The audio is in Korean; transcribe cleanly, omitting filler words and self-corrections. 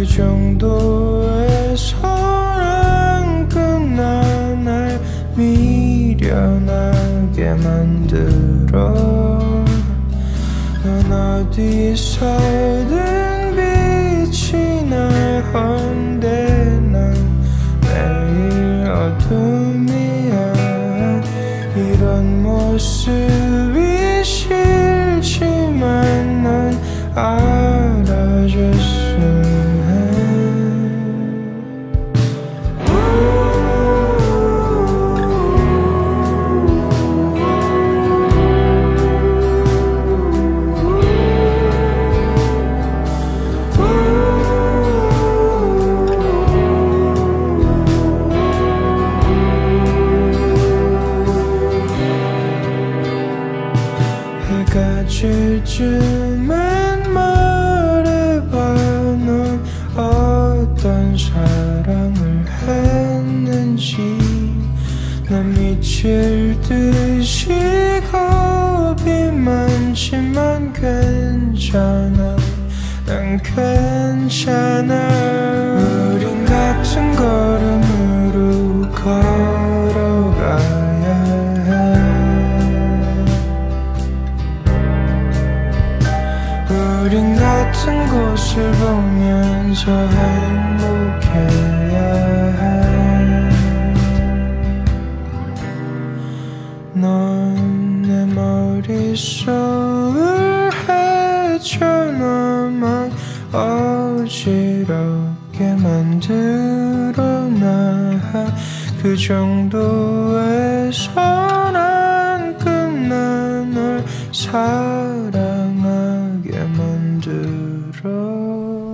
그 정도에서는 끝나 날 미련하게 만들어 넌 어디서든 빛이 나는데 난 매일 어둠이야 이런 모습이 싫지만 난 알아줬으면 해 해가 질 쯤엔 말해봐 넌 어떤 사랑을 했는지 난 미칠 듯이 겁이 많지만 괜찮아 난 괜찮아 우린 같은 걸음으로 걸어가야 해 우린 같은 곳을 보면서 행복해야 해 넌 내 머릿속을 헤쳐나만 어지럽게 만들어 놔 그 정도에서 난 끝나 널 사랑하게 만들어